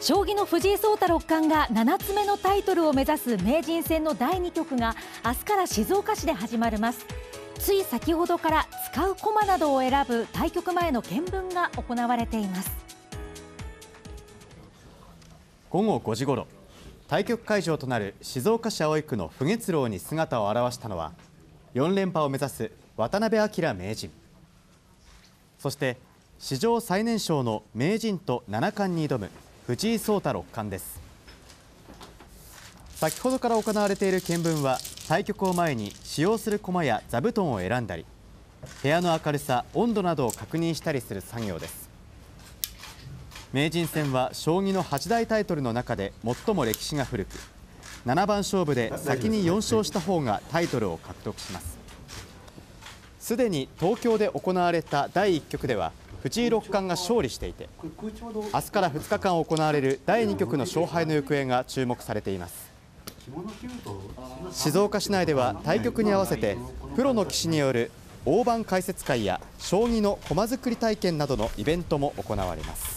将棋の藤井聡太六冠が7つ目のタイトルを目指す名人戦の第2局が明日から静岡市で始まります。つい先ほどから使う駒などを選ぶ対局前の検分が行われています。 午後5時ごろ、対局会場となる静岡市葵区の浮月楼に姿を現したのは4連覇を目指す渡辺明名人、そして史上最年少の名人と七冠に挑む藤井聡太六冠です。先ほどから行われている検分は、対局を前に使用する駒や座布団を選んだり、部屋の明るさ、温度などを確認したりする作業です。名人戦は将棋の8大タイトルの中で最も歴史が古く、7番勝負で先に4勝した方がタイトルを獲得します。すでに東京で行われた第1局では藤井六冠が勝利していて、明日から2日間行われる第2局の勝敗の行方が注目されています。静岡市内では対局に合わせてプロの棋士による大盤解説会や将棋の駒作り体験などのイベントも行われます。